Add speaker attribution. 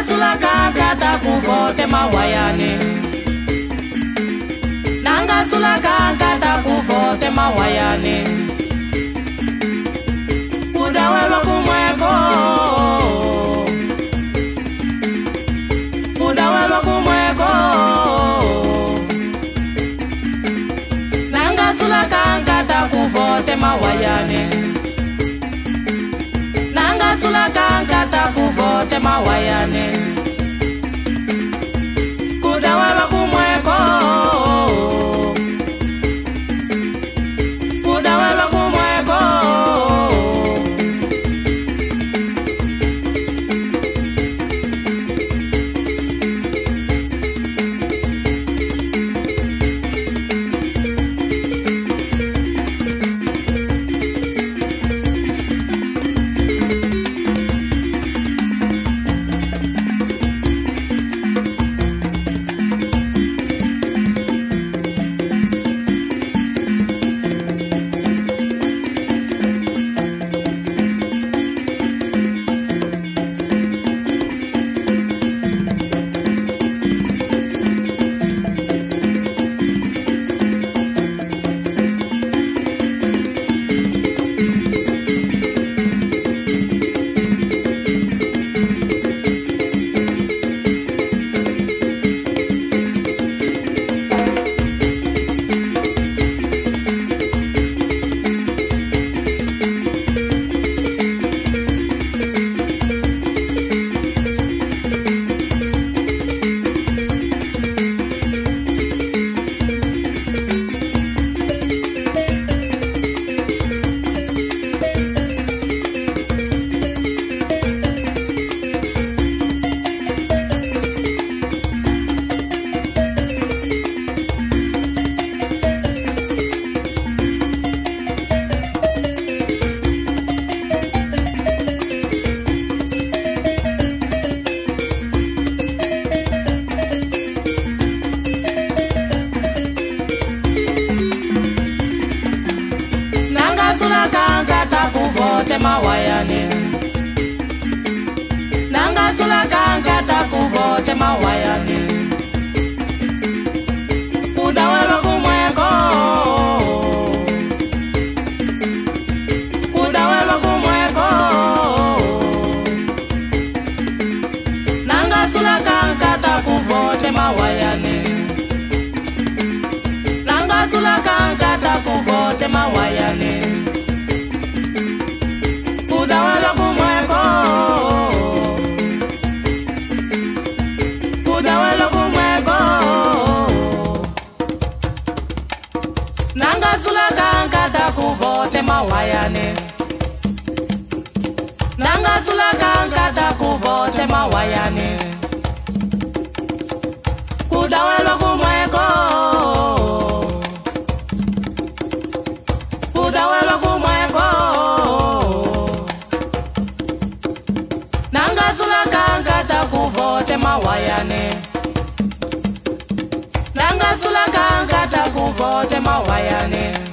Speaker 1: Nangatsula kata kuvote mawayane. Nangatsula kata kuvote mawayane. Udawelwa kumweko. Udawelwa kumweko. Nangatsula kata kuvote mawayane. Nangatsula kata kuvote mawayane. Udawelwa kumweko. Udawelwa kumweko. Kata kuvote mawayane. Nangatsula kata kuvote mawayane. Udawelwa kumweko. Udawelwa kumweko. Nangatsula kata kuvote mawayane. Nangatsula kata kuvote mawayane. Udawelwa kumweko. Udawelwa kumweko. Nangatsula kata kuvote mawayane. Nangatsula kata kuvote mawayane. Udawelwa kumweko. Udawelwa kumweko. Nangatsula kata kuvote mawayane. Nangatsula kata kuvote mawayane.